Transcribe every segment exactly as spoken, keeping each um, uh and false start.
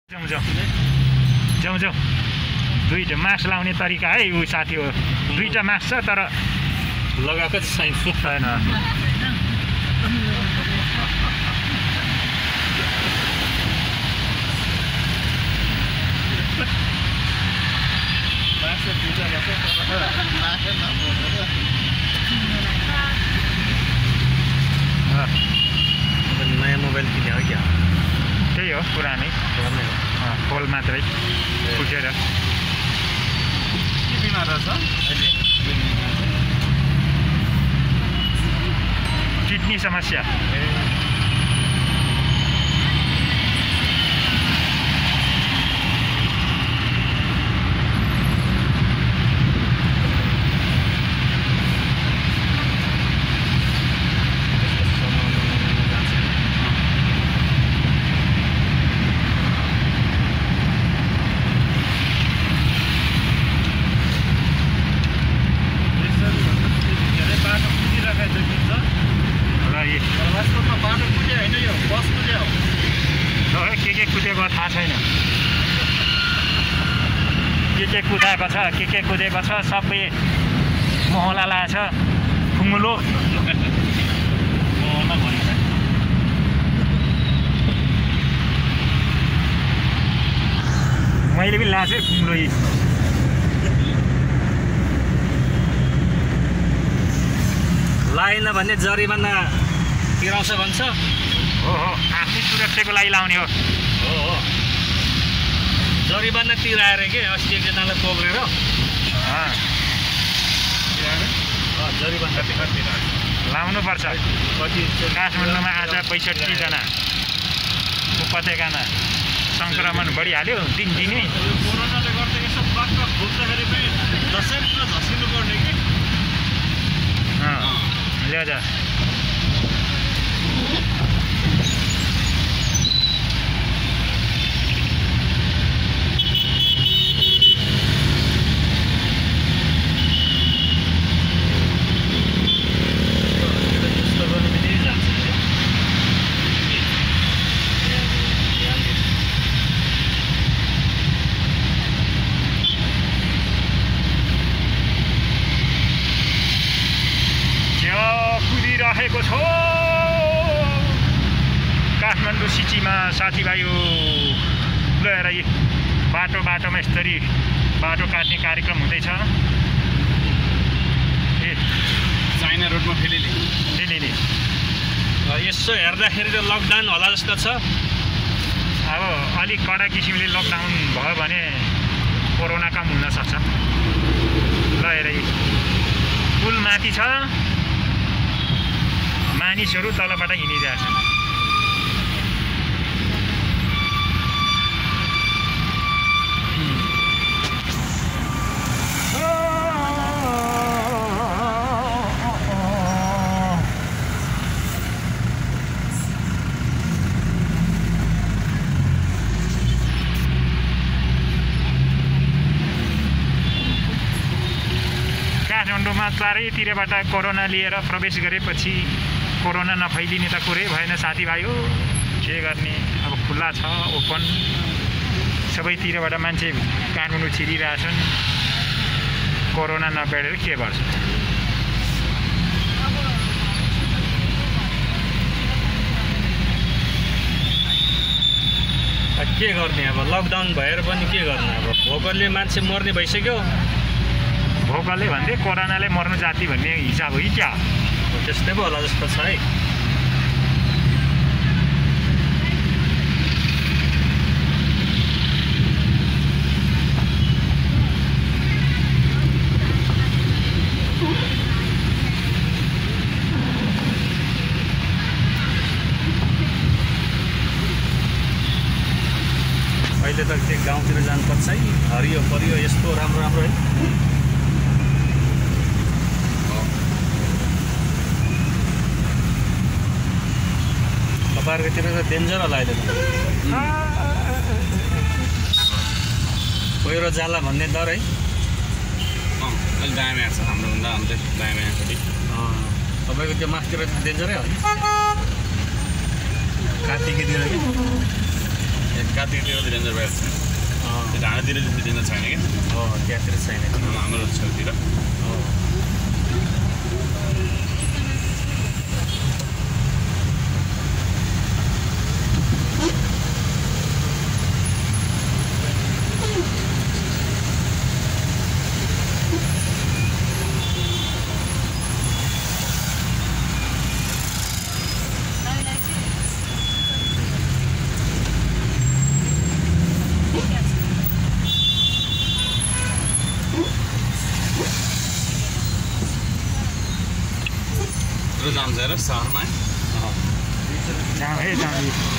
जाउँ जाउँ जाउँ जाउँ दुईटा मास्क लाउने तरिका है ऊ साथी हो दुईटा मास्क छ तर लगाएको छैन छैन नयाँ मोबाइल किन्यो हो क्या त्यही हो पुरानै फोल मात्रै फुटेर के बिमार रहेछ किडनी समस्या के के कुदेको थाहा छैन के के कुदाएको छ के के कुदेको छ सबै मोहला लाएछ खुङ्गुलो मैले पनि लाएछु खुङ्गुलो लाएन भने जरिवाना तिराउँछ भन्छ हो हो आफ्नै सुरक्षाको लागि लाउने हो हो हो जरिवाना तिराएर के अस्ति एकजनालाई पक्रेर जरिवाना तिराएर लाउनुपर्छ कति काठमाडौँमा आज पैँसठीजना उपत्यकामा सङ्क्रमण बढिहाल्यो दिनदिनै कोरोनाले गर्दा यसो बाक्क भुक्दाखेरि पनि दसैँ पुरा झस्किनु पर्ने कि ल्याउँछ रहेको छ काठमाडौँ सिटीमा साथीभाइ गएर बाटो बाटोमा यसरी बाटो काट्ने कार्यक्रम हुँदैछ ए चाइना रोडमा फेरि फेरि यसो हेर्दाखेरि त लकडाउन होला जस्तो छ अब अलिक कडा किसिमले लकडाउन भयो भने कोरोना कम हुन सक्छ ल हेर पुल माथि छ मानिसहरू तलबाट हिँडिरहेछन् काठमाडौँमा चारैतिरबाट कोरोना लिएर प्रवेश गरेपछि कोरोना नफैलिने त कुरै भएन साथीभाइ हो के गर्ने अब खुल्ला छ ओपन सबैतिरबाट मान्छे काठमाडौँ छिरिरहेछन् कोरोना नबेडेर के गर्छ के गर्ने अब लकडाउन भएर पनि के गर्ने अब भोकलले मान्छे मर्ने भइसक्यो भोकलले भन्दै कोरोनाले मर्नु जाति भन्ने हिसाब हो कि क्या त्यस्तै पो होला जस्तो छ है अहिले त त्यो गाउँतिर जानुपर्छ है हरियो परियो यस्तो राम्रो राम्रो है तपाईँहरूकोतिर त डेन्जर होला अहिले पहिरो जाला भन्ने डर है अलि दायाँ आएको छ हाम्रोभन्दा हाम्रो दायाँ आएको छ तपाईँको त्यो माथितिर डेन्जरै हो नि कार्तिकतिर कि कातिकतिर त डेन्जर भइरहेको छ त्यो ढाँडातिर त्यस्तो डेन्जर छैन क्या हो त्यहाँतिर छैन हाम्रो छेउतिर हो जाम छ र सहरमा जाम है जाम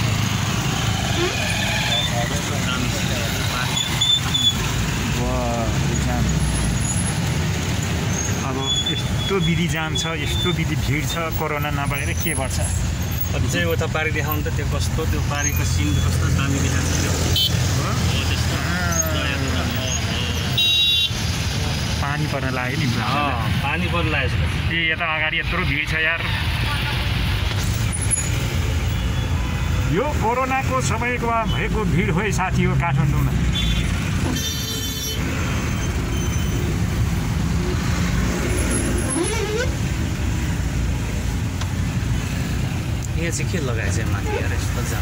जाम अब यस्तो विधि जाम छ यस्तो विधि भिड छ कोरोना नभएर के गर्छ अब चाहिँ उता पारी देखाउनु त त्यो कस्तो त्यो पारीको सिन कस्तो दामी देखाएको पानी पर्न लाग्यो नि पानी पर्न लागेको छ ए यता अगाडि यत्रो भिड छ यार यो कोरोनाको समयमा भएको भिड हो साथी हो काठमाडौँमा यहाँ चाहिँ के लगाएछ माथि यार यस्तो जाम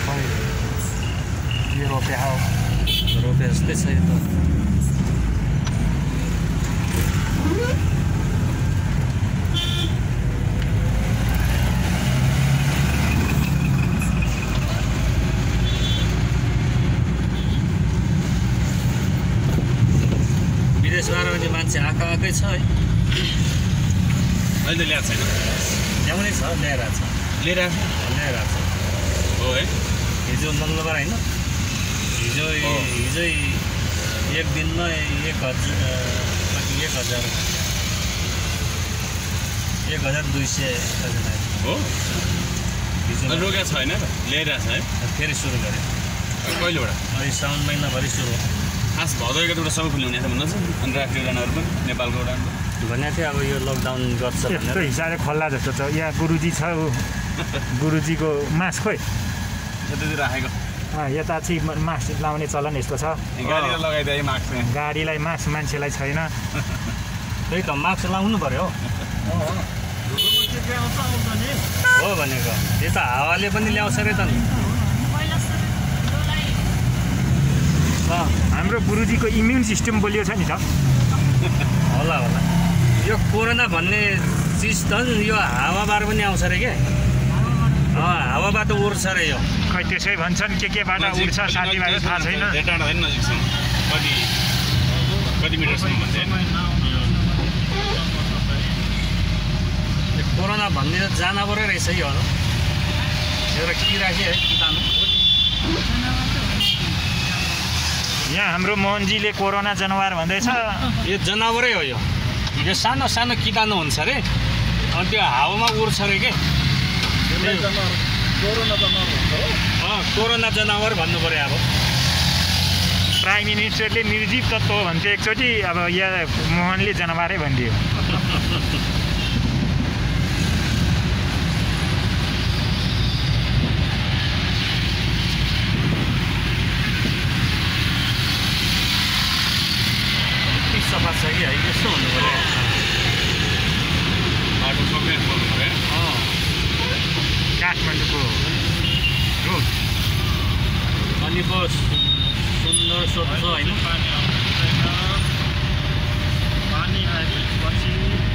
यो रोपे हो रोपे जस्तै छ यो त विदेशबाट पनि मान्छे आएको आएकै छ है अहिले ल्याएको छैन ल्याउनै छ ल्याइरहेको छ लिएर ल्याइरहेको छ हो है हिजो मङ्गलबार होइन हिजो हिजो एक दिनमा एक हजार कति एक हजार एक हजार दुई सय हो हिजो रोकेको छैन त ल्याइरहेको छ है फेरि सुरु गरेँ कहिलेबाट अहिले साउन महिनाभरि सुरु खास भदौको एउटा सबै खुल्ने हुने भन्नुहोस् अन्तर्राष्ट्रिय उडानहरू पनि नेपालको उडान भनेको थियो अब यो लकडाउन गर्छ यस्तो हिसाबले खोल्ला जस्तो छ यहाँ गुरुजी छ गुरुजीको मास्क खोइ यतातिर राखेको यता चाहिँ मास्क लाउने चलन यस्तो छ गाडीलाई लगाइदिए मास्क गाडीलाई मास्क मान्छेलाई छैन त्यही त मास्क लाउनु पर्यो हो भनेको यो त हावाले पनि ल्याउँछ अरे त नि हाम्रो गुरुजीको इम्युन सिस्टम बलियो छ नि त होला होला यो कोरोना भन्ने चिज त यो हावाबाट पनि आउँछ अरे क्या हावाबाट उड्छ अरे यो खै त्यसै भन्छन् के केबाट उड्छ साथीभाइ थाहा छैन नजिकसम्म कति कति मिटरसम्म भन्छ कोरोना भन्ने त जनावरै रहेछ यो एउटा किरा के है किटाणु यहाँ हाम्रो मोहनजीले कोरोना जनावर भन्दैछ यो जनावरै हो यो यो सानो सानो किटाणु हुन्छ अरे अनि त्यो हावामा उड्छ अरे के कोरोना जनावर भन्नु पऱ्यो अब प्राइम मिनिस्टरले निर्जीव तत्त्व भन्थ्यो एकचोटि अब यहाँ मोहनले जनावरै भनिदियो सफा छ कि है यस्तो हुनु पऱ्यो बाटो सबै खोल्नु पऱ्यो काठमाडौँको रोड अनि पो सुन्दर स्वच्छ होइन पानी आएपछि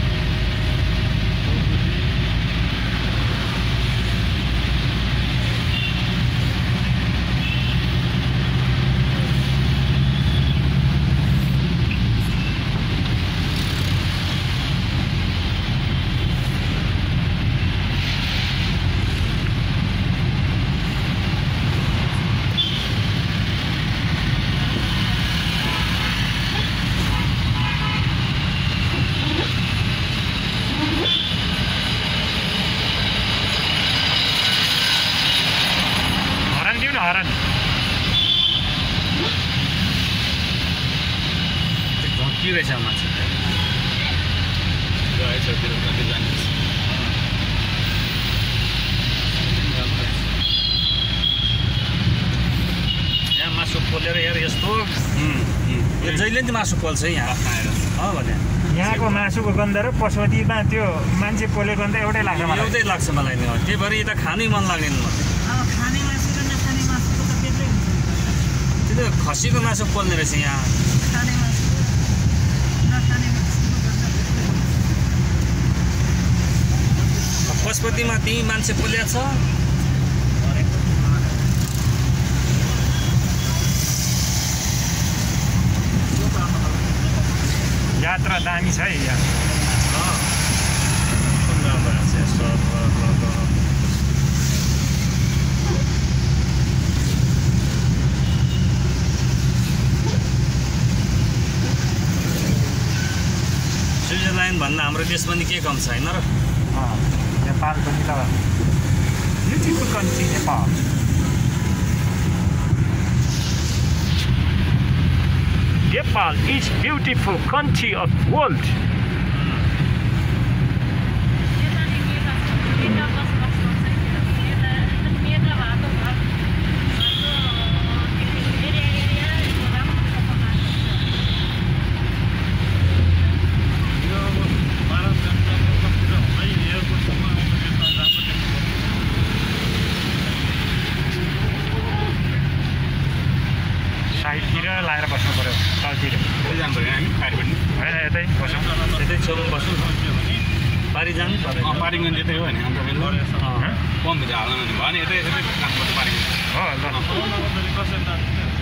हरान झन्की रहेछ मान्छे मासु पोलेर हेर यस्तो उम्, उम्, यो जहिले नि मासु पोल्छ यहाँ बास्ना आएर। हो भने यहाँको मासुको गन्ध र पशुपतिमा त्यो मान्छे पोलेको गन्ध एउटै लाग्छ मलाई। एउटै लाग्छ मलाई नि त्यही भएर यता खानै मन लाग्दैन मलाई अब खाने मासु र नखाने मासुको त बेग्लै हुन्छ। त्यो त खसीको मासु पोल्ने रहेछ यहाँ खाने मासु नखाने मासुको गन्ध बेग्लै। पशुपतिमा त्यही मान्छे पोल्या छ यात्रा दामी छ है यहाँ। स्विजरल्यान्ड भन्दा हाम्रो देश पनि के कम छ होइन र अँ, नेपाल पनि त beautiful country Nepal. Nepal is beautiful country of world. साइडतिर लाएर बस्नु पर्यो तलतिर कहिले जानु पर्यो हामी पारिपट्टि? होइन यतै बसौँ। यतै छेउमा बस्नु पारि जानु पर्यो अँ, पारिगञ्ज यतै हो नि हाम्रो बेला अँ। पम्पभित्र हाल्नु भने भयो नि यतै यतै काठमाडौँ पारिगञ्ज। हो ल